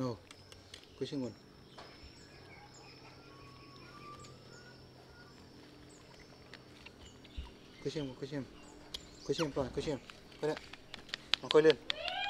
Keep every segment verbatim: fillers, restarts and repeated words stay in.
No, pushing one. Push him, push him. Push him, rồi, push him. Quay lại. Nó quay lên.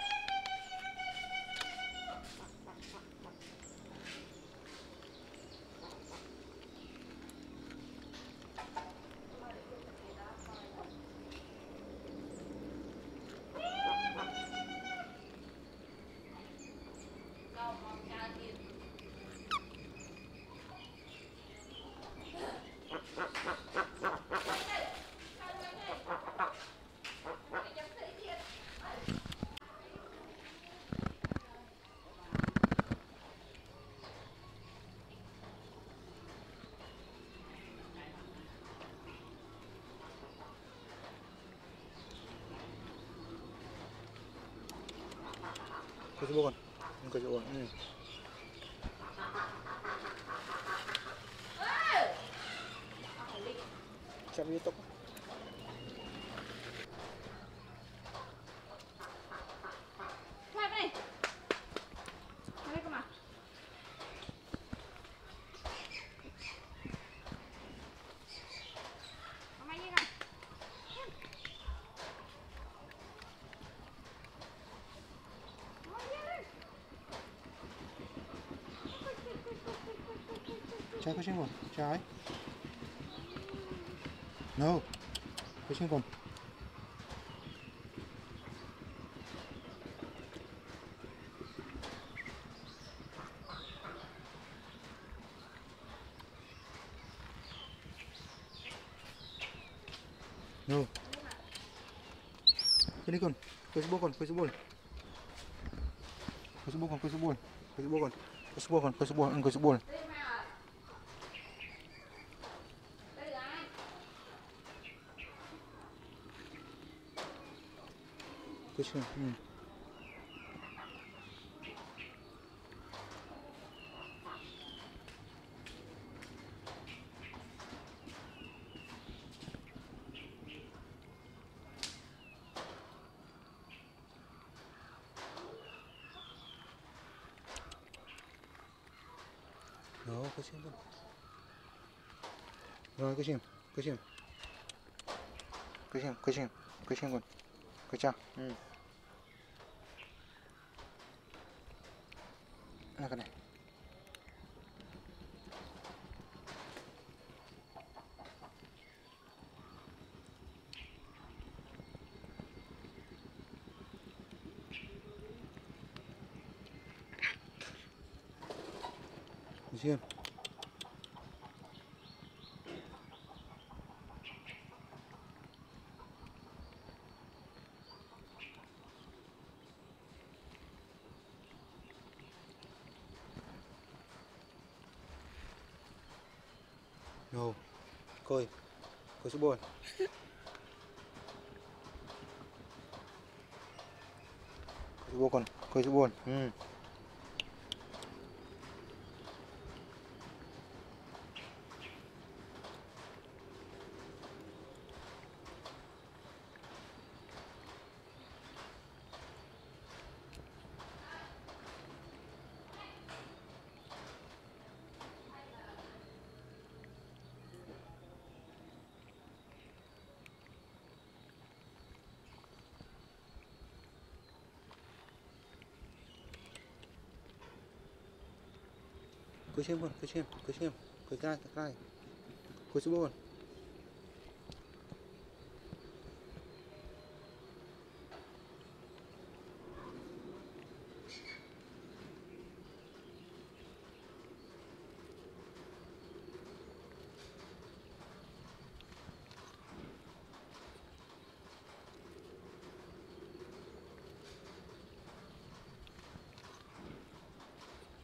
Quay xuống con. Quay xuống con. Ừ. Chạm đi tốc. Trái quay xuống con. Trái. No. Quay xuống con. No. Sini con. Quay xuống con, quay xuống ball. Quay xuống ball con, quay xuống ball. Quay xuống ball con. Quay xuống ball con, quay xuống ball, quay xuống ball. Quay xuống. Ừ. Đó, quay xuống con. Rồi, quay xuống, quay xuống. Quay xuống, quay xuống, quay xuống con. Quay chào. Ừ. Là cái này. Riêng. No. Coi. Coi số bồn. Coi số bồn con. Coi số bồn. Ừ. Quay xem con, quay xem, quay xem, quay cái này, cái này, quay số bồn.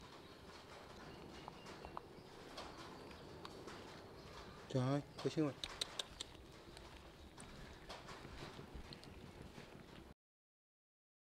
Trời ơi, quay xem rồi.